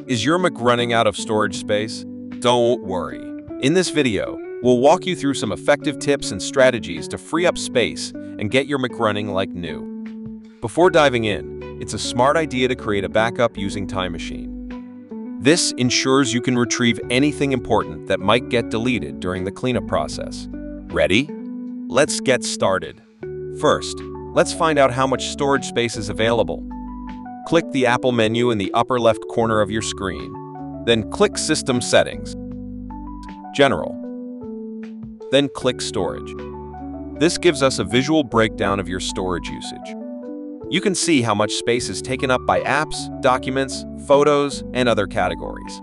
Is your Mac running out of storage space? Don't worry. In this video, we'll walk you through some effective tips and strategies to free up space and get your Mac running like new. Before diving in, it's a smart idea to create a backup using Time Machine. This ensures you can retrieve anything important that might get deleted during the cleanup process. Ready? Let's get started. First, let's find out how much storage space is available. Click the Apple menu in the upper left corner of your screen. Then click System Settings, General. Then click Storage. This gives us a visual breakdown of your storage usage. You can see how much space is taken up by apps, documents, photos, and other categories.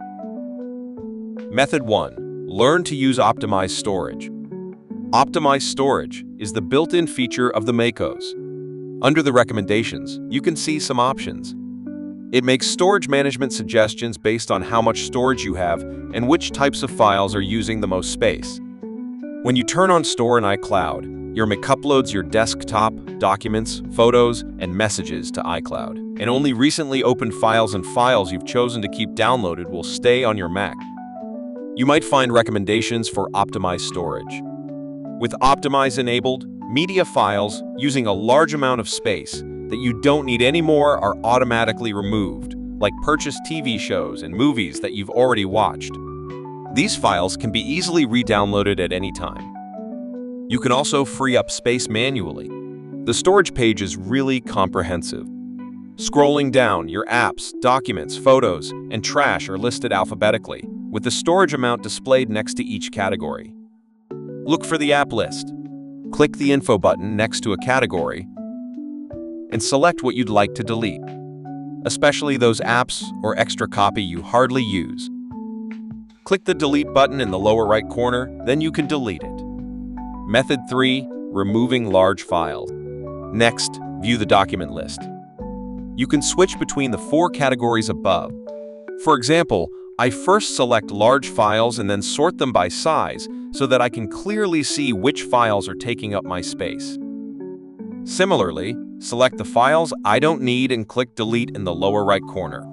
Method 1. Learn to use Optimized Storage. Optimized Storage is the built-in feature of the MacOS. Under the recommendations, you can see some options. It makes storage management suggestions based on how much storage you have and which types of files are using the most space. When you turn on Store in iCloud, your Mac uploads your desktop, documents, photos, and messages to iCloud, and only recently opened files and files you've chosen to keep downloaded will stay on your Mac. You might find recommendations for optimized storage. With Optimize enabled, media files using a large amount of space that you don't need anymore are automatically removed, like purchased TV shows and movies that you've already watched. These files can be easily re-downloaded at any time. You can also free up space manually. The storage page is really comprehensive. Scrolling down, your apps, documents, photos, and trash are listed alphabetically, with the storage amount displayed next to each category. Look for the app list. Click the Info button next to a category and select what you'd like to delete, especially those apps or extra copy you hardly use. Click the Delete button in the lower right corner, then you can delete it. Method 3. Removing large files. Next, view the document list. You can switch between the 4 categories above. For example, I first select large files and then sort them by size so that I can clearly see which files are taking up my space. Similarly, select the files I don't need and click Delete in the lower right corner.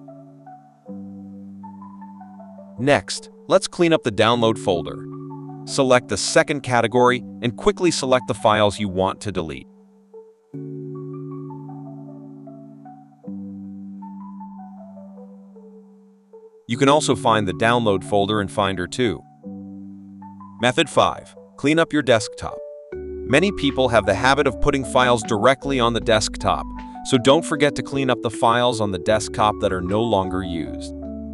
Next, let's clean up the download folder. Select the second category and quickly select the files you want to delete. You can also find the download folder in Finder too. Method 5. Clean up your desktop. Many people have the habit of putting files directly on the desktop, so don't forget to clean up the files on the desktop that are no longer used.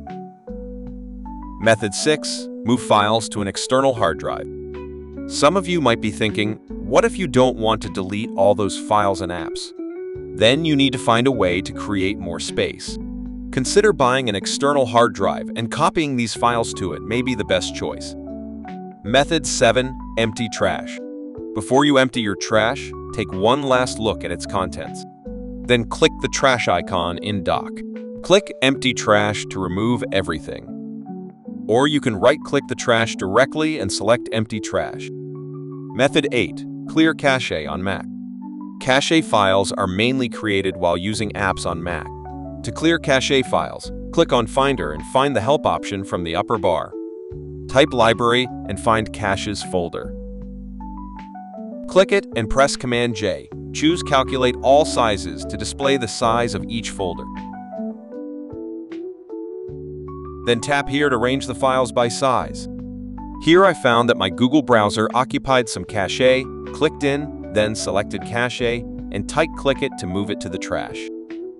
Method 6. Move files to an external hard drive. Some of you might be thinking, what if you don't want to delete all those files and apps? Then you need to find a way to create more space. Consider buying an external hard drive and copying these files to it may be the best choice. Method 7. Empty trash. Before you empty your trash, take one last look at its contents. Then click the trash icon in Dock. Click Empty Trash to remove everything. Or you can right-click the trash directly and select Empty Trash. Method 8. Clear cache on Mac. Cache files are mainly created while using apps on Mac. To clear cache files, click on Finder and find the Help option from the upper bar. Type Library and find Caches folder. Click it and press Command J. Choose Calculate All Sizes to display the size of each folder. Then tap here to arrange the files by size. Here I found that my Google browser occupied some cache, clicked in, then selected Cache, and tight-click it to move it to the trash.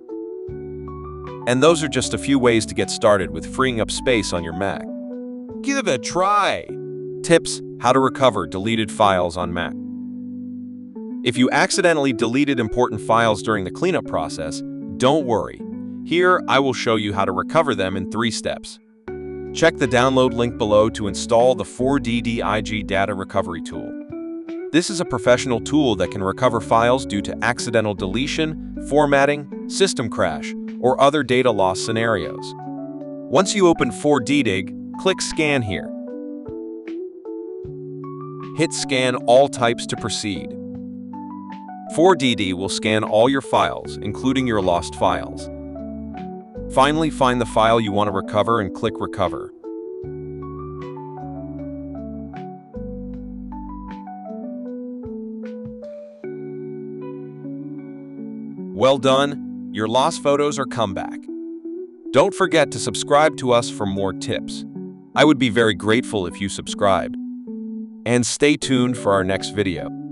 And those are just a few ways to get started with freeing up space on your Mac. Give it a try! Tips: How to recover deleted files on Mac. If you accidentally deleted important files during the cleanup process, don't worry. Here, I will show you how to recover them in 3 steps. Check the download link below to install the 4DDIG Data Recovery Tool. This is a professional tool that can recover files due to accidental deletion, formatting, system crash, or other data loss scenarios. Once you open 4DDIG, click Scan here. Hit Scan All Types to proceed. 4DD will scan all your files, including your lost files. Finally, find the file you want to recover and click Recover. Well done, your lost photos are come back. Don't forget to subscribe to us for more tips. I would be very grateful if you subscribed. And stay tuned for our next video.